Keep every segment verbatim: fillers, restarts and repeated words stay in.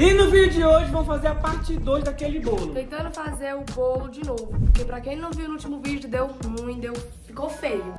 E no vídeo de hoje vamos fazer a parte dois daquele bolo. Tentando fazer o bolo de novo, porque pra quem não viu no último vídeo, deu ruim, deu... ficou feio.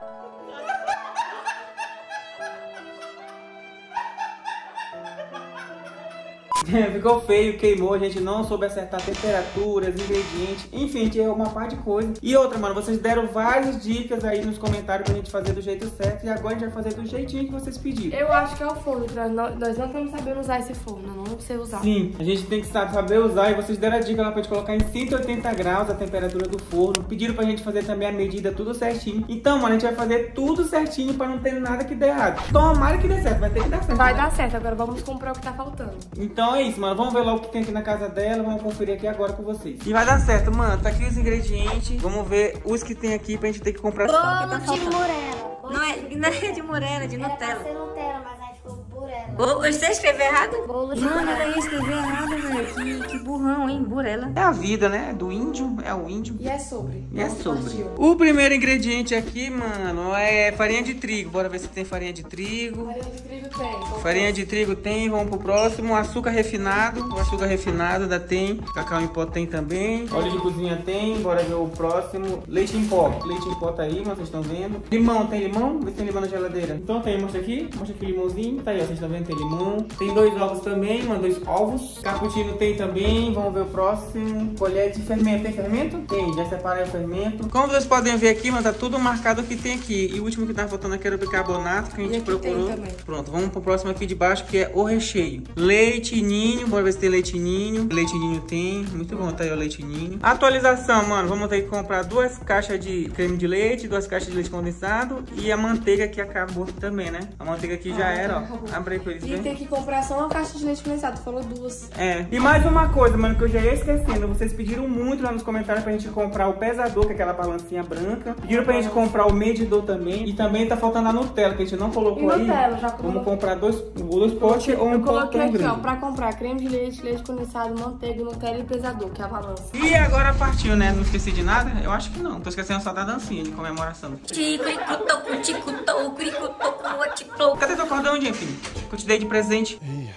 Ficou feio, queimou, a gente não soube acertar temperaturas, ingredientes, enfim, a gente errou uma parte de coisa. E outra, mano, vocês deram várias dicas aí nos comentários pra gente fazer do jeito certo. E agora a gente vai fazer do jeitinho que vocês pediram. Eu acho que é o forno, nós, nós não estamos sabendo usar esse forno, eu não sei usar. Sim, a gente tem que saber usar e vocês deram a dica lá pra gente colocar em cento e oitenta graus a temperatura do forno. Pediram pra gente fazer também a medida tudo certinho. Então, mano, a gente vai fazer tudo certinho pra não ter nada que dê errado. Tomara que dê certo, vai ter que dar certo. Vai né? dar certo, agora vamos comprar o que tá faltando. Então é isso, mano. Vamos ver lá o que tem aqui na casa dela. Vamos conferir aqui agora com vocês. E vai dar certo, mano. Tá aqui os ingredientes. Vamos ver os que tem aqui pra gente ter que comprar. Bolo tá de morela. Não é, não é de morela, é de Nutella. Era pra ser Nutella, mas aí ficou burela. Bolo, você escreveu errado? Bolo de Mano, morela. eu ia escrever errado, velho. Que, que burrão, hein? Burela. É a vida, né? Do índio. É o índio. E é sobre. E é Vamos sobre. partir. O primeiro ingrediente aqui, mano, é farinha de trigo. Bora ver se tem farinha de trigo. Farinha de trigo tem. Farinha de trigo tem, vamos pro próximo. Açúcar refinado, o açúcar refinado ainda tem. Cacau em pó tem também. Óleo de cozinha tem, bora ver o próximo. Leite em pó, leite em pó tá aí, vocês estão vendo. Limão, tem limão? Vê se tem limão na geladeira. Então tem, mostra aqui, mostra aqui o limãozinho. Tá aí, ó, vocês estão vendo, tem limão. Tem dois ovos também, mano, dois ovos. Cappuccino tem também, vamos ver o próximo. Colher de fermento, tem fermento? Tem, já separei o fermento. Como vocês podem ver aqui, mano, tá tudo marcado o que tem aqui. E o último que tá faltando aqui era o bicarbonato, que a gente procurou. Pronto, vamos pro próximo aqui de baixo, que é o recheio. Leite ninho, bora ver se tem leite ninho. Leite ninho tem, muito bom, tá aí o leite ninho. Atualização, mano, vamos ter que comprar duas caixas de creme de leite, duas caixas de leite condensado e a manteiga que acabou também, né? A manteiga aqui já Ah, era, acabou. ó. Abre aí pra eles E verem. tem que comprar só uma caixa de leite condensado, tu falou duas. É. E mais uma coisa, mano, que eu já ia esquecendo. Vocês pediram muito lá nos comentários pra gente comprar o pesador, que é aquela balancinha branca. Pediram pra gente comprar o medidor também. E também tá faltando a Nutella, que a gente não colocou E aí. Nutella, já Vamos colocou. comprar dois, dois potes ou um Eu pote coloquei tão aqui, ó, grande. pra comprar creme de leite, leite condensado, manteiga, Nutella e pesador, que é a balança. E agora partiu, né? Não esqueci de nada? Eu acho que não. Tô esquecendo só da dancinha de comemoração. Tico-toco, tico-toco, crico-toco, atico. Cadê teu cordão, Jeffy? Que eu te dei de presente.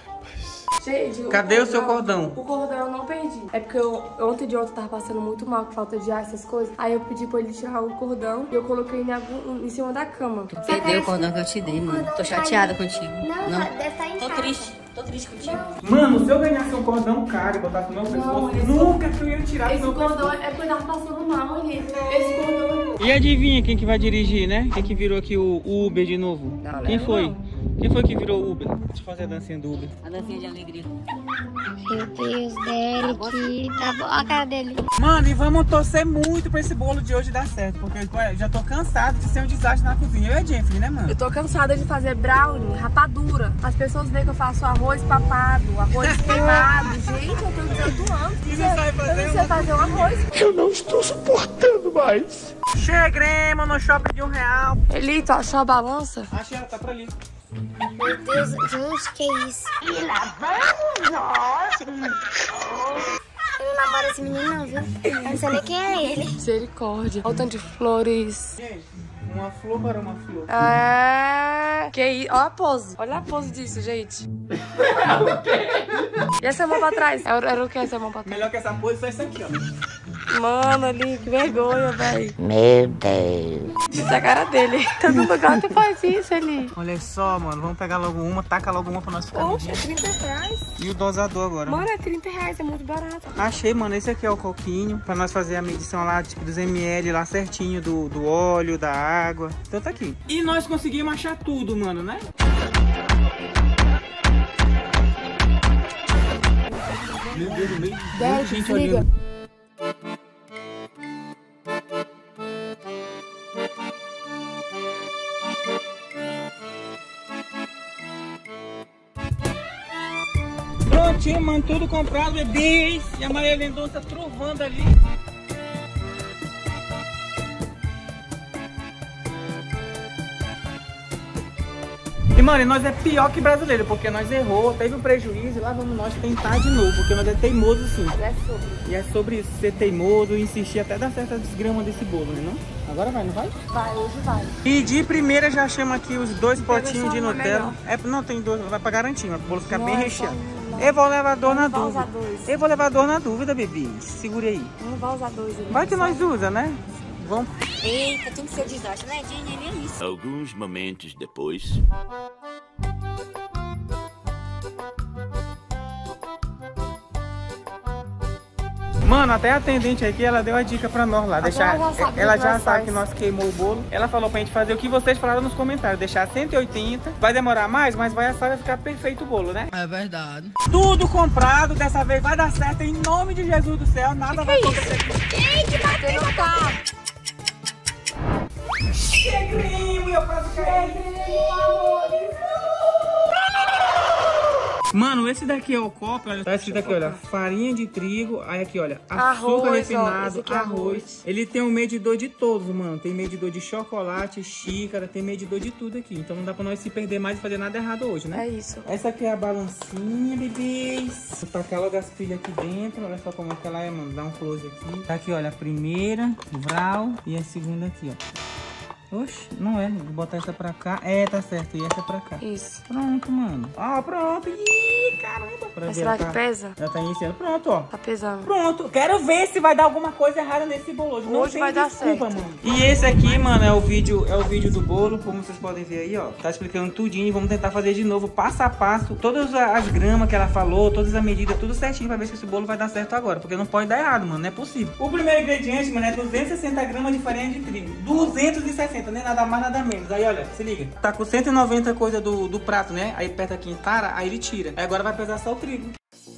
Gente, Cadê o seu cordão? O cordão eu não perdi. É porque eu, ontem de ontem eu tava passando muito mal com falta de ar, essas coisas. Aí eu pedi pra ele tirar o cordão e eu coloquei em, algum, em cima da cama. Perdeu o cordão que eu te dei, mano. Tô chateada contigo. Não, Não. deve estar em Tô casa. triste. Tô triste contigo. Mano, se eu ganhasse um cordão caro e botasse no meu pescoço, esse- nunca que eu ia tirar do Esse meu cordão pescoço. é porque eu tava passando mal, gente. Esse cordão... E adivinha quem que vai dirigir, né? Quem que virou aqui o Uber de novo? Não, Quem não, foi? não. Quem foi que virou o Uber? Deixa eu fazer a dancinha do Uber. A dancinha de alegria. Meu Deus dele, que tá bom a cara dele. Mano, e vamos torcer muito pra esse bolo de hoje dar certo, porque eu já tô cansado de ser um desastre na cozinha. Eu e a Jeffrey, né, mano? Eu tô cansada de fazer brownie, rapadura. As pessoas veem que eu faço arroz papado, arroz queimado. Gente, eu tenho dezoito anos. E não sabe fazer Eu não sei uma- fazer um arroz. Eu não estou suportando mais. Chegremos no shopping de um real. Elito, achou a balança? Achei, ela tá pra ali. Meu Deus, gente, que isso? E lá vamos nós. Eu não namoro esse menino não, viu? Eu não sei nem quem é ele. Misericórdia. Olha o tanto de flores. Gente, uma flor para uma flor. É... Que isso? Olha a pose. Olha a pose disso, gente. E essa mão pra trás? Era, era o que essa mão pra trás? Melhor que essa pose só isso aqui, ó. Mano, ali, que vergonha, velho. Meu Deus. Essa cara dele. Todo lugar tu faz isso ali. Olha só, mano. Vamos pegar logo uma. Taca logo uma pra nós ficar Poxa, é medindo. trinta reais. E o dosador agora. Mano, é trinta reais, é muito barato. Achei, mano. Esse aqui é o coquinho. Pra nós fazer a medição lá, tipo, dos ml lá certinho do, do óleo, da água. Então tá aqui. E nós conseguimos achar tudo, mano, né? Meu Deus, no meio. Dez, Gente desliga. olhando. Prontinho, mano, tudo comprado, bebês. E a Maria Mendonça trovando ali. E, mano, e nós é pior que brasileiro, porque nós errou, teve um prejuízo e lá vamos nós tentar de novo, porque nós é teimoso sim. É sobre. E é sobre isso, ser teimoso e insistir até dar certa desgrama desse bolo, né não? Agora vai, não vai? Vai, hoje vai. E de primeira já chama aqui os dois potinhos só de uma Nutella. É, não, tem dois, vai pra garantir, ó, o bolo ficar bem Nossa, recheado. Eu vou levar dor na Não vai dúvida. usar dois. Eu vou levar dor na dúvida, bebê. Segure aí. Não vai usar dois. Ele Vai que nós usa, né? Vamos. Eita, tem que ser desastre, né, Jenny? Nem isso. Alguns momentos depois. Mano, até a atendente aqui, ela deu a dica pra nós lá. Deixar, ela já sabe, ela o que já nós sabe faz. que nós queimou o bolo. Ela falou pra gente fazer o que vocês falaram nos comentários. Deixar cento e oitenta. Vai demorar mais, mas vai assar, vai ficar perfeito o bolo, né? É verdade. Tudo comprado, dessa vez vai dar certo em nome de Jesus do céu. Nada vai acontecer. Gente, bateu no carro. Cheguei, meu prazer. Mano, esse daqui é o copo, olha, tá escrito aqui, olha, farinha de trigo, aí aqui, olha, açúcar Arroz, ó, refinado, esse aqui é arroz. arroz. Ele tem um medidor de todos, mano, tem medidor de chocolate, xícara, tem medidor de tudo aqui, então não dá pra nós se perder mais e fazer nada errado hoje, né? É isso. Essa aqui é a balancinha, bebês. Vou tacar logo as pilhas aqui dentro, olha só como é que ela é, mano, dá um close aqui. Tá aqui, olha, a primeira, vral, e a segunda aqui, ó. Oxe, não é, vou botar essa pra cá. É, tá certo, e essa pra cá. Isso. Pronto, mano. Ó, pronto. Ih, caramba. Pra Mas ver, será ela que pesa? Ela tá iniciando. Pronto, ó. Tá pesando. Pronto. Quero ver se vai dar alguma coisa errada nesse bolo hoje. Não Hoje tem vai dar desculpa, certo. mano. E esse aqui, mano, é o vídeo, é o vídeo do bolo. Como vocês podem ver aí, ó. Tá explicando tudinho. Vamos tentar fazer de novo, passo a passo. Todas as gramas que ela falou, todas as medidas, tudo certinho pra ver se esse bolo vai dar certo agora. Porque não pode dar errado, mano. Não é possível. O primeiro ingrediente, mano, é duzentos e sessenta gramas de farinha de trigo. duzentos e sessenta, nem nada mais, nada menos. Aí, olha, se liga. Tá com cento e noventa coisa do, do prato, né? Aí aperta aqui em tara, aí ele tira. Aí agora vai pesar só o trigo.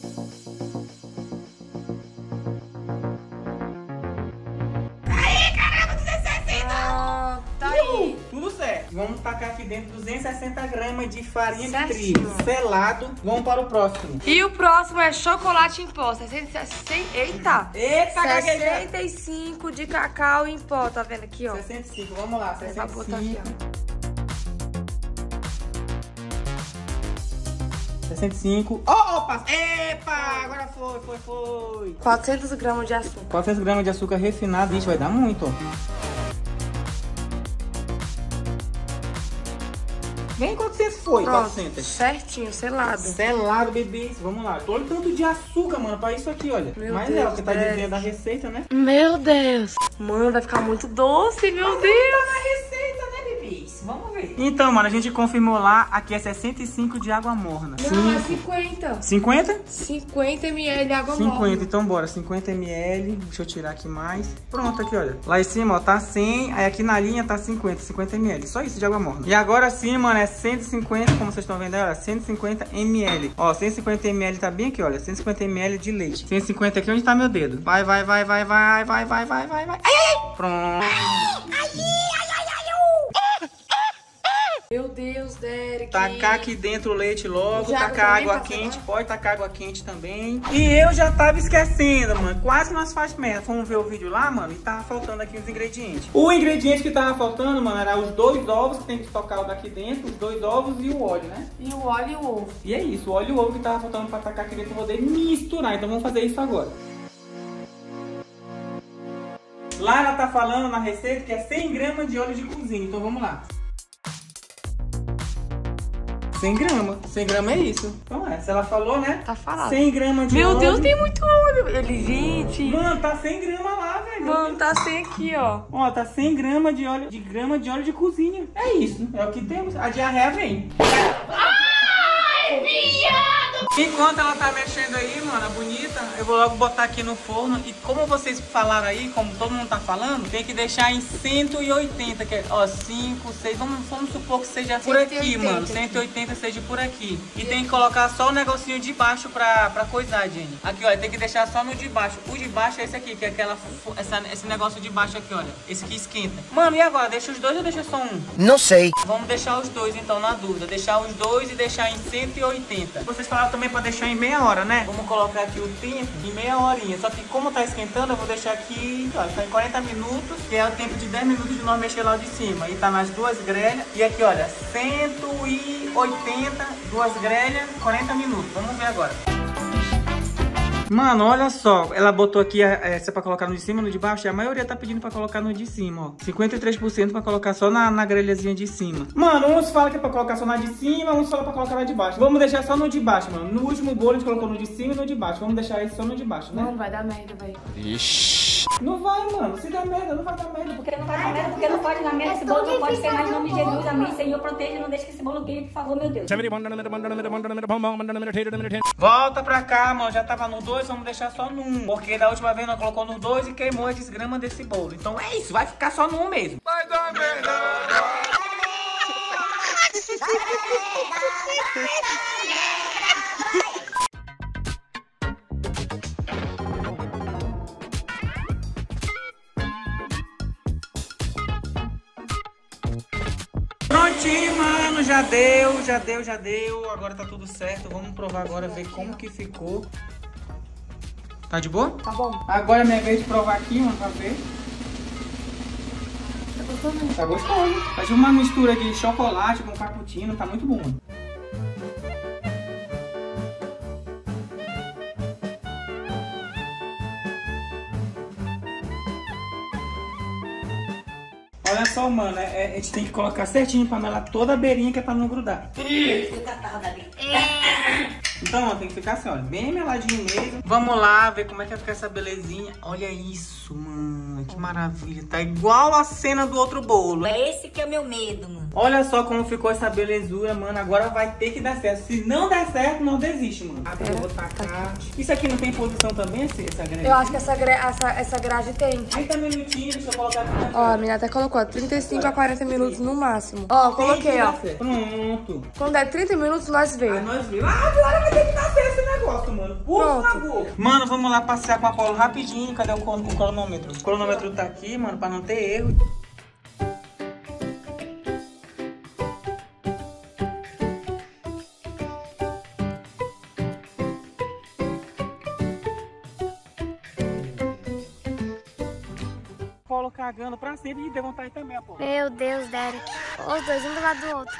Aí, caramba, duzentos e sessenta! Ah, tá aí. Tudo certo. Vamos tacar aqui dentro duzentos e sessenta gramas de farinha Certinho. de trigo. Selado. Vamos para o próximo. E o próximo é chocolate em pó. sessenta, sessenta, eita! Eita, gaguejada. sessenta e cinco de cacau em pó. Tá vendo aqui, ó? sessenta e cinco, vamos lá. Vai sessenta e botar aqui, cinco. ó. sessenta e cinco. Oh, opa! Epa! Agora foi, foi, foi. quatrocentos gramas de açúcar. quatrocentos gramas de açúcar refinado. Isso vai dar muito, ó. Vem quatrocentos foi, Pronto, quatrocentos. certinho, selado. Selado, bebês. Vamos lá. Olha o tanto de açúcar, mano, pra isso aqui, olha. Meu Mas Deus, é o que tá Deus. dizendo a receita, né? Meu Deus. Mano, vai ficar muito doce, meu Deus. Na receita, né, bebês? Vamos ver. Então, mano, a gente confirmou lá. Aqui é sessenta e cinco de água morna. Não, é cinquenta. cinquenta? cinquenta mililitros de água cinquenta, morna. então bora, cinquenta mililitros, deixa eu tirar aqui mais. Pronto, aqui, olha. Lá em cima, ó, tá cem, aí aqui na linha tá cinquenta, cinquenta mililitros, só isso de água morna. E agora sim, mano, é cento e cinquenta, como vocês estão vendo aí, olha, cento e cinquenta mililitros. Ó, cento e cinquenta mililitros tá bem aqui, olha, cento e cinquenta mililitros de leite. cento e cinquenta aqui, onde tá meu dedo? Vai, vai, vai, vai, vai, vai, vai, vai, vai, vai. Ai, ai, ai. Pronto. Meu Deus, Derek. Tacar aqui dentro o leite logo, De água tacar também, água pode quente, ser? pode tacar água quente também. E eu já tava esquecendo, mano, quase nós faz merda. Fomos ver o vídeo lá, mano, e tava faltando aqui os ingredientes. O ingrediente que tava faltando, mano, era os dois ovos que tem que estocar o daqui dentro, os dois ovos e o óleo, né? E o óleo e o ovo. E é isso, o óleo e o ovo que tava faltando pra tacar aqui dentro pra poder misturar. Então vamos fazer isso agora. Lá ela tá falando na receita que é cem gramas de óleo de cozinha, então vamos lá. cem gramas. cem gramas é isso. Então é, se ela falou, né? Tá falado. cem gramas de Meu óleo. Deus, tem muito óleo. Ele, vinte. Mano, tá cem gramas lá, velho. Mano, tá sem aqui, ó. Ó, tá cem gramas de óleo de grama de óleo de cozinha. É isso, é o que temos. A diarreia vem. Ai, viado! Enquanto ela tá mexendo aí, mano, bonita, eu vou logo botar aqui no forno. E como vocês falaram aí, como todo mundo tá falando, tem que deixar em cento e oitenta, que é, ó, cinco, seis, vamos, vamos supor que seja por aqui, cento e oitenta. mano. cento e oitenta seja por aqui. E tem que colocar só o negocinho de baixo pra, pra coisar, Jenny. Aqui, ó, tem que deixar só no de baixo. O de baixo é esse aqui, que é aquela, essa, esse negócio de baixo aqui, olha. Esse que esquenta. Mano, e agora? Deixa os dois ou deixa só um? Não sei. Vamos deixar os dois, então, na dúvida. Deixar os dois e deixar em cento e oitenta. Vocês falaram também pra deixar em meia hora, né? Vamos colocar aqui o tempo em meia horinha. Só que como tá esquentando, eu vou deixar aqui, ó, tá em quarenta minutos, que é o tempo de dez minutos de nós mexer lá de cima. E tá nas duas grelhas. E aqui, olha, cento e oitenta, duas grelhas, quarenta minutos. Vamos ver agora. Mano, olha só. Ela botou aqui essa pra colocar no de cima e no de baixo. E a maioria tá pedindo pra colocar no de cima, ó. cinquenta e três por cento pra colocar só na, na grelhazinha de cima. Mano, uns falam que é pra colocar só na de cima, uns falam pra colocar na de baixo. Vamos deixar só no de baixo, mano. No último bolo a gente colocou no de cima e no de baixo. Vamos deixar esse só no de baixo, né? Mano, vai dar merda, velho. Ixi. Não vai, mano. Se der merda, não vai dar merda. Porque não vai dar merda, porque não pode dar merda. Esse bolo não pode queimar em nome de Jesus. Amém. Senhor, proteja, não deixe que esse bolo queime, por favor, meu Deus. Volta pra cá, mano. Já tava no dois, vamos deixar só no um. Porque da última vez nós colocou no dois e queimou a desgrama desse bolo. Então é isso, vai ficar só no um mesmo. Vai dar merda. Prontinho, mano, já deu, já deu, já deu. Agora tá tudo certo. Vamos provar agora, ver como que ficou. Tá de boa? Tá bom. Agora é minha vez de provar aqui, mano, pra ver. Tá gostoso? Tá gostoso. Faz uma mistura de chocolate com cappuccino, tá muito bom, mano. Olha só, mano, é, a gente tem que colocar certinho pra melar toda a beirinha que é pra não grudar. Então, ó, tem que ficar assim, ó, bem meladinho mesmo. Vamos lá ver como é que vai ficar essa belezinha. Olha isso, mano, que maravilha. Tá igual a cena do outro bolo. É esse que é o meu medo, mano. Olha só como ficou essa belezura, mano. Agora vai ter que dar certo. Se não der certo, não desiste, mano. Agora eu vou tacar. Isso aqui não tem posição também, essa grade? Eu acho que essa, essa, essa grade tem. trinta minutinhos, deixa eu colocar aqui. Ó, a menina até colocou trinta e cinco a quarenta minutos no máximo. Ó, coloquei, ó. Pronto. Quando der trinta minutos, nós Aí vemos. nós vemos. Ah, agora vai ter que dar certo esse negócio, mano. Por Pronto. favor. Mano, vamos lá passear com a Apolo rapidinho. Cadê o, o cronômetro? O cronômetro tá aqui, mano, pra não ter erro. Apolo cagando pra sempre e deu vontade também, Apolo. Meu Deus, Derek. Os dois, um do lado do outro.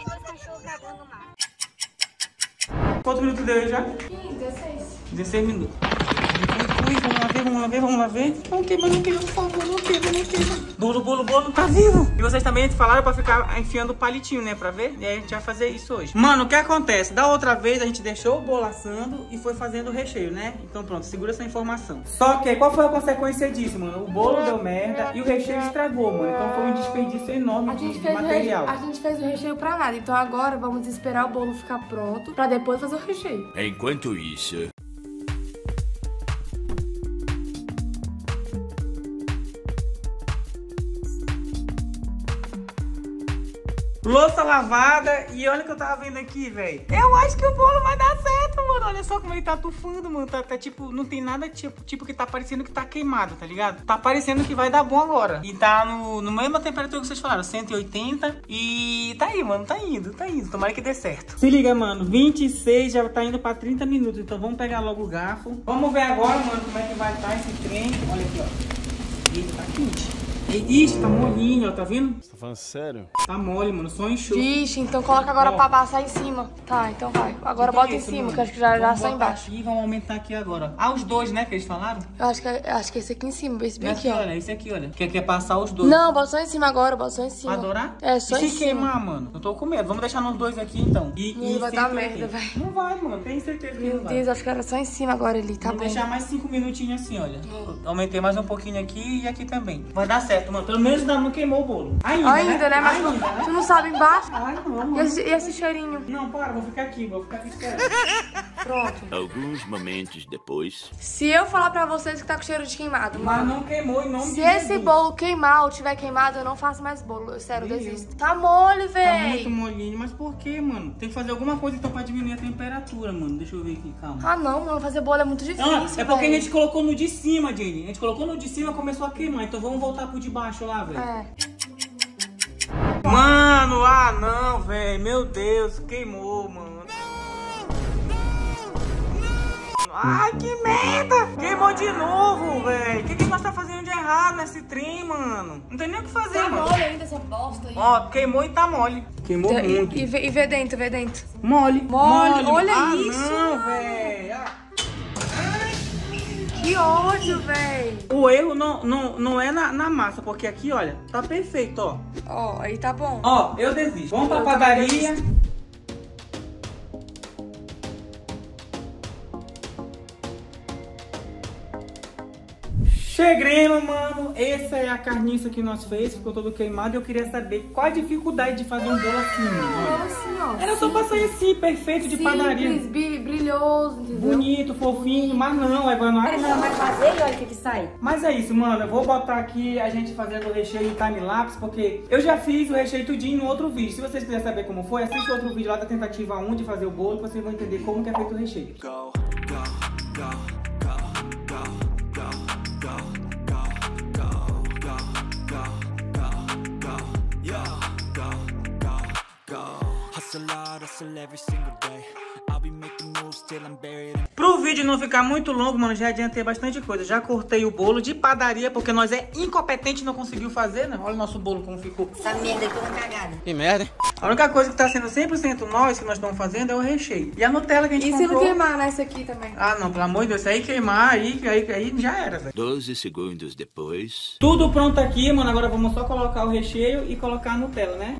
Quantos minutos deu aí já? dezesseis. dezesseis minutos. Ui, vamos lá ver, vamos lá ver, vamos lá ver. Não queima, não queima, por favor, não queima, não queima. Bolo, bolo, bolo, tá vivo. E vocês também falaram pra ficar enfiando o palitinho, né, pra ver? E aí a gente vai fazer isso hoje. Mano, o que acontece? Da outra vez a gente deixou o bolo assando e foi fazendo o recheio, né? Então pronto, segura essa informação. Só que qual foi a consequência disso, mano? O bolo deu merda e o recheio estragou, mano. Então foi um desperdício enorme A de, gente, de fez o material. recheio, a gente fez o recheio pra nada. Então agora vamos esperar o bolo ficar pronto pra depois fazer o recheio. Enquanto isso... Louça lavada e olha o que eu tava vendo aqui, velho. Eu acho que o bolo vai dar certo, mano. Olha só como ele tá tufando, mano. Tá, tá tipo, não tem nada tipo, tipo que tá parecendo que tá queimado, tá ligado? Tá parecendo que vai dar bom agora. E tá no, no mesma temperatura que vocês falaram, cento e oitenta. E tá aí, mano, tá indo, tá indo. Tomara que dê certo. Se liga, mano, vinte e seis já tá indo pra trinta minutos. Então vamos pegar logo o garfo. Vamos ver agora, mano, como é que vai estar esse trem. Olha aqui, ó. Eita, tá quente. Ixi, tá molinho, ó, tá vendo? Você tá falando sério? Tá mole, mano, só enxuga. Vixe, então coloca agora Ó. pra passar em cima. Tá, então vai. Agora Que que bota é em isso, cima, mano? que eu acho que já, já Vamos só botar embaixo. aqui, vamos aumentar aqui agora. Ah, os dois, né, que eles falaram? Eu acho que, eu acho que esse aqui em cima, esse bem Esse aqui, aqui, ó. olha, esse aqui, olha. Quer, quer passar os dois. Não, bota só em cima agora, bota só em cima. Pra adorar? É, só e em se cima. queimar, mano? Eu tô com medo. Vamos deixar nos dois aqui, então. E, Não, e vai cento dar e merda, oitenta. vai. Não vai, mano. Tem certeza que Meu não vai. Deus, acho que era só em cima agora ali, tá Vamos bom. deixar mais cinco minutinhos assim, olha. Aumentei mais um pouquinho aqui e aqui também. Vai dar certo, mano. Pelo menos não queimou o bolo. Ainda, Ainda, né? Mas Ainda, tu, né? tu não sabe embaixo? Ai, não, E mano. esse, e esse cheirinho? Não, para. Vou ficar aqui. Vou ficar aqui esperando. Pronto. Alguns momentos depois... Se eu falar pra vocês que tá com cheiro de queimado, Mas mano, não queimou em nome se de esse Jesus. bolo queimar ou tiver queimado, eu não faço mais bolo. Eu, sério, Meu desisto. Tá mole, Tá muito véi. molinho, mas por que, mano? Tem que fazer alguma coisa então pra diminuir a temperatura, mano. Deixa eu ver aqui, calma. Ah, não, mano. Fazer bolo é muito difícil, Ah, é porque véi. a gente colocou no de cima, Jenny. A gente colocou no de cima e começou a queimar. Então vamos voltar pro de baixo lá, velho. É. Mano, ah não, velho. Meu Deus, queimou, mano. Ai, que merda! Queimou de novo, velho. O que, que nós tá fazendo de errado nesse trem, mano? Não tem nem o que fazer, Tá mano. mole ainda essa bosta aí. Ó, queimou e tá mole. Queimou E, muito. e, vê, e vê dentro, vê dentro. Mole. Mole, olha ah, isso, não, mano. velho. Ah. Ai, ódio, véi. O erro não, não, não é na, na massa, porque aqui, olha, tá perfeito, ó. Ó, aí tá bom. Ó, eu desisto. Vamos pra Eu padaria. Chegremos, mano. Essa é a carniça que nós fez, ficou todo queimado. Eu queria saber qual a dificuldade de fazer um bolo assim, mano. Assim, ó. Era só pra sair assim, perfeito, de padaria. Simples, brilhoso, entendeu? Bonito, fofinho, mas não, agora não é. Não vai fazer e olha o que que sai. Mas é isso, mano. Eu vou botar aqui a gente fazendo o recheio em time-lapse, porque eu já fiz o recheio tudinho no outro vídeo. Se vocês quiserem saber como foi, assiste outro vídeo lá da tentativa um de fazer o bolo, que vocês vão entender como que é feito o recheio. Go, go, go. Pro vídeo não ficar muito longo, mano, já adiantei bastante coisa. Já cortei o bolo de padaria, porque nós é incompetente e não conseguiu fazer, né? Olha o nosso bolo como ficou. Essa merda aqui é uma cagada. Que merda, hein? A única coisa que tá sendo cem por cento nós, que nós estamos fazendo, é o recheio. E a Nutella que a gente E comprou... se não queimar nessa aqui também? Ah, não, pelo amor de Deus. Se aí queimar, aí, aí, aí já era, velho. doze segundos depois. Tudo pronto aqui, mano. Agora vamos só colocar o recheio e colocar a Nutella, né?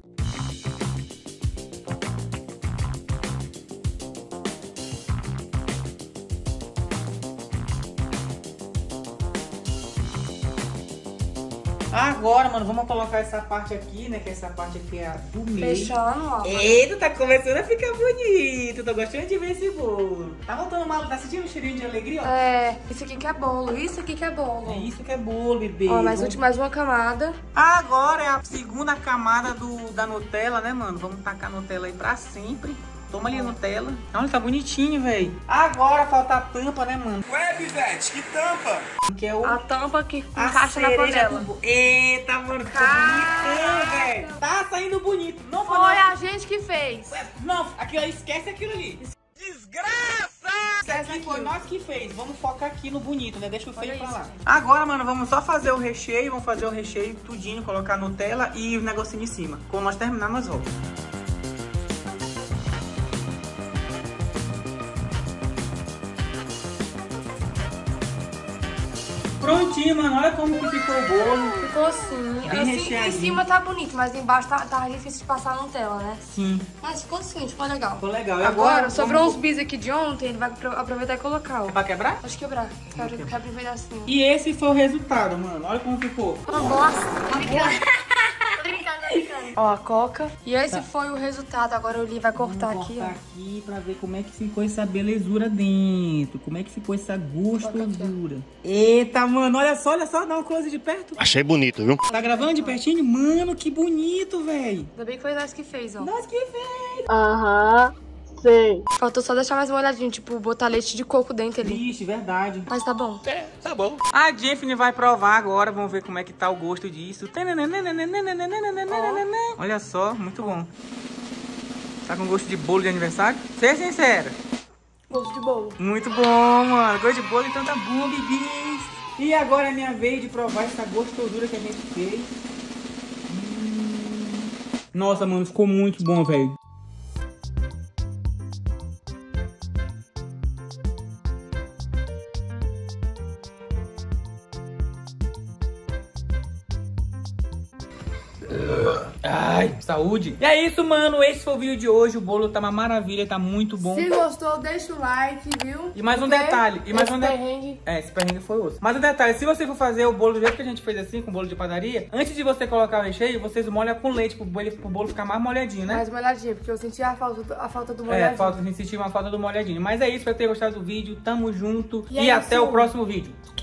Agora, mano, vamos colocar essa parte aqui, né? Que essa parte aqui é a do meio. Fechando, ó. Eita, tá começando a ficar bonito. Tô gostando de ver esse bolo. Tá voltando mal, tá sentindo um cheirinho de alegria, ó? É, isso aqui que é bolo, isso aqui que é bolo. É isso que é bolo, bebê. Ó, mais, última, mais uma camada. Agora é a segunda camada do, da Nutella, né, mano? Vamos tacar a Nutella aí pra sempre. Toma ali a Nutella. Olha, tá bonitinho, velho. Agora falta a tampa, né, mano? Ué, Bivete, que tampa? Que é o... A tampa que a encaixa na cereja panela. do... Eita, mano, ficou bonitão, velho. Tá saindo bonito. Não foi, Foi nós- a gente que fez. Não, aquilo aí, esquece aquilo ali. Desgraça! Isso aqui foi nós que fez. Vamos focar aqui no bonito, né? Deixa o feio Olha pra isso, lá. gente. Agora, mano, vamos só fazer o recheio. Vamos fazer o recheio tudinho, colocar Nutella e o negocinho em cima. Quando nós terminar, nós voltamos. Prontinho, mano. Olha como que ficou o bolo. Ficou assim. Bem assim em recheadinho. cima tá bonito, mas embaixo tá, tá difícil de passar a Nutella, né? Sim. Mas ficou assim, ficou legal. Ficou legal. E Agora, agora sobrou vamos- uns bis aqui de ontem, ele vai apro- aproveitar e colocar, ó. É pra quebrar? Pode quebrar. Quero, quero abrir um pedacinho. E esse foi o resultado, mano. Olha como ficou. Uma bosta. Ó, a coca. E esse foi o resultado. Agora o Li vai cortar Vamos aqui, cortar ó. aqui pra ver como é que ficou essa belezura dentro. Como é que ficou essa gostosura. Eita, mano, olha só, olha só. Dá um close de perto. Achei bonito, viu? Tá gravando de pertinho? Mano, que bonito, velho. Ainda bem que foi nós que fez, ó. Nós que fez. Faltou só deixar mais molhadinho, tipo, botar leite de coco dentro ali. Vixe, verdade. Mas tá bom. É, tá bom. A Jeffney vai provar agora. Vamos ver como é que tá o gosto disso. Olha só, muito bom. Tá com gosto de bolo de aniversário? Seja sincera. Gosto de bolo. Muito bom, mano. Gosto de bolo, então tá bom, bebês. E agora é minha vez de provar essa gostosura que a gente fez. Hum. Nossa, mano, ficou muito bom, velho. Ai, saúde. E é isso, mano. Esse foi o vídeo de hoje. O bolo tá uma maravilha, tá muito bom. Se gostou, deixa o like, viu? E mais um Porque detalhe. E mais esse um de... perrengue- É, esse perrengue foi osso. Mas um detalhe, se você for fazer o bolo do jeito que a gente fez assim, com bolo de padaria, antes de você colocar o recheio, vocês molham com leite pro bolo, pro bolo ficar mais molhadinho, né? Mais molhadinho, porque eu senti a falta do, a falta do molhadinho. É, falta, a gente sentiu uma falta do molhadinho. Mas é isso, espero ter gostado do vídeo. Tamo junto. E E, é até isso. o próximo vídeo.